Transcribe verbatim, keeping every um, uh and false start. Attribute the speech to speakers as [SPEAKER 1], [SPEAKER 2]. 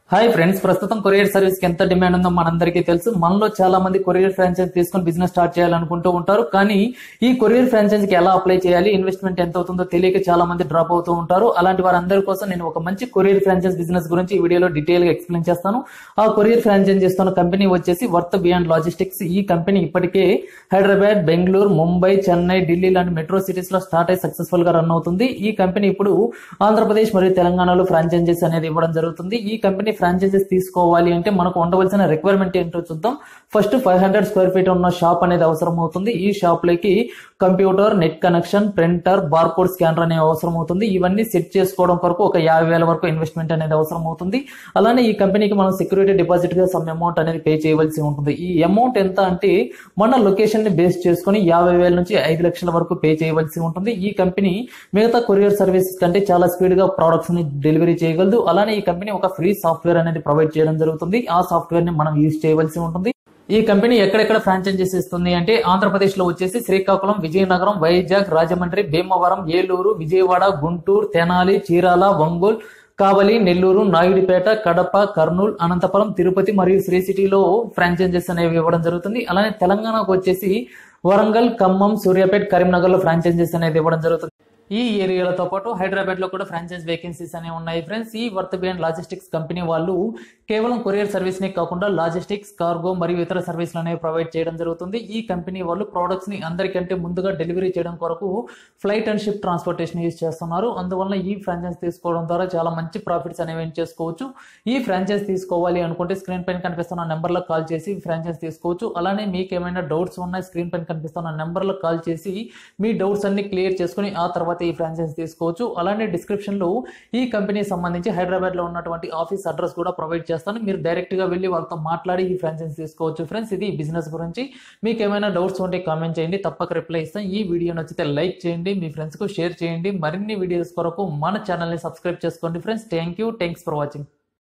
[SPEAKER 1] Hi friends, ప్రస్తుతం courier service కి ఎంత డిమాండ్ ఉందో మనందరికీ తెలుసు. మనలో చాలా మంది కొరియర్ ఫ్రాంచైజ్ తీసుకొని బిజినెస్ స్టార్ట్ చేయాలనుకుంటూ ఉంటారు. కానీ ఈ కొరియర్ ఫ్రాంచైజ్ కి ఎలా అప్లై చేయాలి, ఇన్వెస్ట్మెంట్ ఎంత అవుతుందో తెలియక చాలా మంది డ్రాప్ అవుతూ ఉంటారు. అలాంటి వారందరి కోసం నేను ఒక మంచి కొరియర్ ఫ్రాంచైజ్ బిజినెస్ గురించి ఈ వీడియోలో డీటెయిల్ గా ఎక్స్ప్లెయిన్ చేస్తాను. ఆ కొరియర్ ఫ్రాంచైజ్ చేస్తున్న కంపెనీ వచ్చేసి వర్త్ బియాండ్ లాజిస్టిక్స్. ఈ కంపెనీ ఇప్పటికే హైదరాబాద్, బెంగళూరు, ముంబై, చెన్నై, ఢిల్లీ లాంటి మెట్రో సిటీస్ లో స్టార్ట్ అయి సక్సెస్ఫుల్ గా రన్ అవుతుంది. ఈ కంపెనీ ఇప్పుడు ఆంధ్రప్రదేశ్ మరియు తెలంగాణలో ఫ్రాంచైజెస్ అనేది ఇవ్వడం జరుగుతుంది. ఈ కంపెనీ ఫ్రాంచైజెస్ తీసుకోవాలి అంటే మనకు ఉండవలసిన రిక్వైర్మెంట్ ఏంటో చూద్దాం. First five hundred square feet ఉన్న షాప్ అనేది అవసరం అవుతుంది. ఈ షాప్ లోకి computer, net connection, printer, barcode scanner అనేది అవసరం అవుతుంది. ఇవన్నీ సెట్ చేసుకోవడం కొరకు ఒక యాభై వేల వరకు ఇన్వెస్ట్మెంట్ అనేది అవసరం అవుతుంది. అలానే ఈ కంపెనీకి మనం సెక్యూరిటీ డిపాజిట్ గా సమ్ అమౌంట్ అనేది పే చేయవలసి ఉంటుంది. ఈ అమౌంట్ ఎంత అంటే మన లొకేషన్ ని బేస్ చేసుకుని యాభై వేల నుంచి ఐదు లక్షల వరకు పే చేయవలసి ఉంటుంది. ఈ కంపెనీ మిగతా కొరియర్ సర్వీసెస్ కంటే చాలా స్పీడ్ గా ప్రొడక్ట్స్ ని డెలివరీ చేయగలదు. అలానే ఈ కంపెనీ ఒక ఫ్రీ సాఫ్ట్వేర్ అనేది ప్రొవైడ్ చేయడం జరుగుతుంది. ఆ సాఫ్ట్వేర్ ని మనం యూజ్ చేయవలసి ఉంటుంది. ఈ కంపెనీ ఎక్కడెక్కడ ఫ్రాంచైజీస్ ఇస్తుంది అంటే ఆంధ్రప్రదేశ్ లో వచ్చేసి శ్రీకాకుళం, విజయనగరం, వైజాగ్, రాజమండ్రి, భీమవరం, ఏలూరు, విజయవాడ, గుంటూరు, తెనాలి, చీరాల, ఒంగోలు, కావలి, నెల్లూరు, నాయుడుపేట, కడప, కర్నూలు, అనంతపురం, తిరుపతి మరియు శ్రీ సిటీలో ఫ్రాంచైజీస్ అనేవి ఇవ్వడం జరుగుతుంది. అలానే తెలంగాణకు వచ్చేసి వరంగల్, ఖమ్మం, సూర్యాపేట, కరీంనగర్ లో ఫ్రాంచైజీస్ అనేది ఇవ్వడం జరుగుతుంది. ఈ ఏరియాలతో పాటు హైదరాబాద్ లో కూడా ఫ్రాంచైజ్ వేకెన్సీస్ అనేవి ఉన్నాయి ఫ్రెండ్స్. ఈ వర్త్ బియాండ్ లాజిస్టిక్స్ కంపెనీ వాళ్ళు కేవలం కొరియర్ సర్వీస్ ని కాకుండా లాజిస్టిక్స్, కార్గో మరియు ఇతర సర్వీసులు అనేవి ప్రొవైడ్ చేయడం జరుగుతుంది. ఈ కంపెనీ వాళ్ళు ప్రొడక్ట్స్ ని అందరికంటే ముందుగా డెలివరీ చేయడం కొరకు flight and ship transportation use చేస్తున్నారు. అందువల్ల ఈ ఫ్రాంచైజ్ తీసుకోవడం ద్వారా చాలా మంచి ప్రాఫిట్స్ అనేవి ఏం చేసుకోవచ్చు. ఈ ఫ్రాంచైజ్ తీసుకోవాలి అనుకుంటే స్క్రీన్ పైన కనిపిస్తున్న నెంబర్ లో కాల్ చేసి ఫ్రాంచైజ్ తీసుకోవచ్చు. అలానే మీకు ఏమైనా డౌట్స్ ఉన్నాయి, స్క్రీన్ పైన కనిపిస్తున్న నెంబర్ లో కాల్ చేసి మీ డౌట్స్ అన్ని క్లియర్ చేసుకుని ఆ తర్వాత ఈ ఫ్రాంచైజ్ తీసుకోవచ్చు. అలానే డిస్క్రిప్షన్ లో ఈ కంపెనీకి సంబంధించి హైదరాబాద్ లో ఉన్నటువంటి ఆఫీస్ అడ్రస్ కూడా ప్రొవైడ్ చేస్తాను. మీరు డైరెక్ట్ గా వెళ్ళి వాళ్ళతో మాట్లాడి ఈ ఫ్రాంచైజ్ తీసుకోవచ్చు. ఫ్రెండ్స్, ఇది బిజినెస్ గురించి. మీకు ఏమైనా డౌట్స్ ఉంటే కామెంట్ చేయండి, తప్పక రిప్లై ఇస్తాను. ఈ వీడియో నచ్చితే లైక్ చేయండి, మీ ఫ్రెండ్స్ కు షేర్ చేయండి. మరిన్ని వీడియోస్ కొరకు మన ఛానల్ ని సబ్స్క్రైబ్ చేసుకోండి friends. Thank you thanks for watching.